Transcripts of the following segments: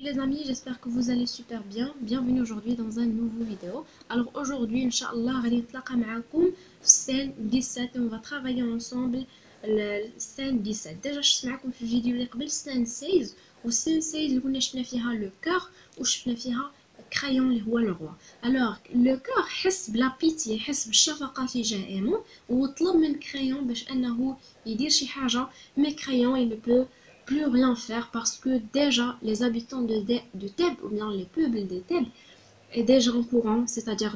Les amis, j'espère que vous allez super bien. Bienvenue aujourd'hui dans un nouveau vidéo. Alors aujourd'hui, Inch'Allah, غادي نتلاقى معكم في scène 17 et on va travailler ensemble scène 17. Déjà شفت معكم في الفيديو اللي قبل scène 16 و scène 16 اللي كنا شفنا فيها لو كور وشفنا فيها كرايون اللي هو لو روا. Alors لو كور حس بلا بيتي، حس بالشفقة تجاه ايمون وطلب من كرايون باش انه يدير شي حاجة، مي كرايون il ne peut plus rien faire parce que déjà les habitants de Thèbes ou bien les peuples de Thèbes est déjà en courant, c'est-à-dire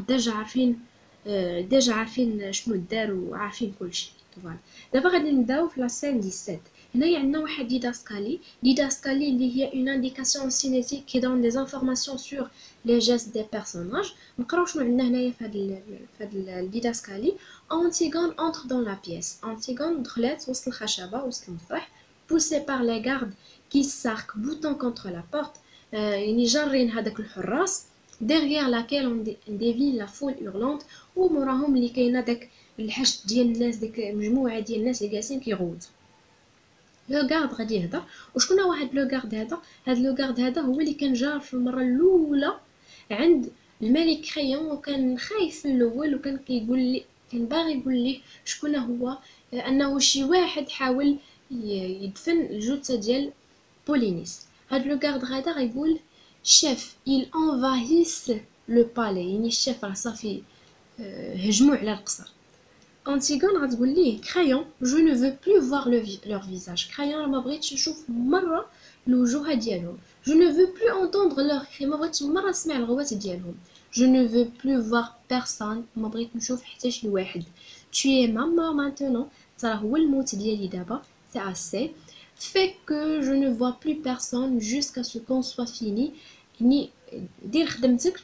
déjà عارفين شنو داروا وعارفين كل شيء. فوالا دابا غادي نبداو في لا سين 17. هنايا عندنا واحد ديداسكالي اللي هي une indication cinétique qui donne des informations sur les gestes des personnages. نقراو شنو عندنا هنايا في هاد الديداسكالي. Antigone entre dans la pièce. Antigone دخلت وسط الخشبه وسط المسرح poussé par les gardes qui s'arc-boutant contre la porte. يعني جارين هذاك الحراس derrière laquelle on devine la foule hurlante وموراهم اللي كاينه داك الحشد ديال الناس، ديك مجموعه ديال الناس اللي جالسين كيغوتوا. لو غارد غادي يهضر. وشكون هو هاد لو غارد هذا؟ هاد لو غارد هذا هو اللي كان جار في المره الاولى عند الملك كريون وكان خايف في الاول وكان كيقول لي، كان باغي يقول ليه شكون هو، انه شي واحد حاول يدفن الجثه ديال بولينيس. هاد لو غارد هذا غيقول شيف il envahisse le palais، يعني الشيف راه صافي هجموا على القصر. أنتيغون غتقول ليه كرايون جو نو فو بلو فوار لور فيزاج، كرايون ما بغيتش نشوف مره الوجوه ديالهم، جو نو فو بلو انتوندر لور كري، ما بغيتش مره نسمع الغوات ديالهم، جو نو فو بلو فوار بيرسون، ما بغيت نشوف حتى شي واحد. tu es ma mort maintenant، ترى هو الموت ديالي دابا، c'est assez fait que je ne vois plus personne jusqu'à ce qu'on soit fini. يعني دير خدمتك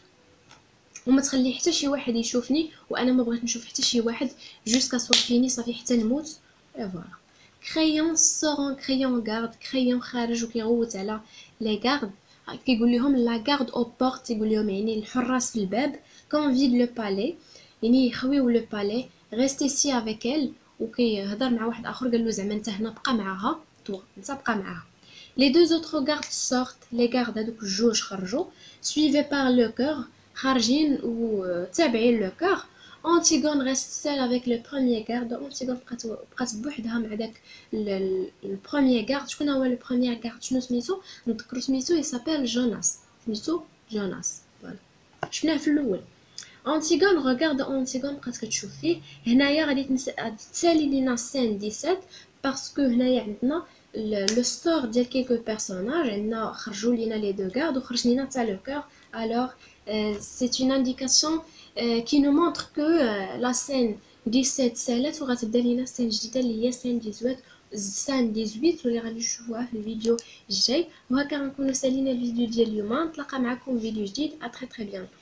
وما تخلي حتى شي واحد يشوفني وانا ما بغيت نشوف حتى شي واحد جوسكا سوا فيني، صافي حتى نموت. فوالا كريون سورون كريون غارد، كريون خارج وكيغوت على لي غارد، كيقول لهم لا غارد او بورت، يقول لهم يعني الحراس في الباب، كون فيد لو بالي، يعني يخويو لو بالي، ريستي سي افيك ال، وكيهضر مع واحد اخر قال له زعما انت هنا بقى معاها، انت بقى معاها. Les deux autres gardes sortent، les gardes هذوك الجوج خرجوا suivés par le cœur، خارجين وتابعين لو كور. أنتيغون reste seule avec le premier garde، أنتيغون بقات بوحدها مع داك البروميير غارد. شكون هو لو بروميير غارد؟ شنو سميتو؟ نذكرو سميتو، يسابيل جوناس، سميتو جوناس. فوالا شفناه في الاول. أنتيغون غوغارد، أنتيغون بقات كتشوف فيه. هنايا غادي تسالي لينا سين 17 باسكو هنايا عندنا لو ستور ديال كيلكو بيرسوناج، عندنا خرجوا لينا لي دو غارد وخرج لينا حتى لو كور. alors c'est une indication qui nous montre que la scène 17 سالت وغتبدا لينا scène جديده اللي هي scène 18، scène 18 واللي غادي نشوفوها في الفيديو الجاي. وهكا غنكونوا سالينا الفيديو ديال اليوم، نتلاقى معكم في فيديو جديد. ا تري تري بيان.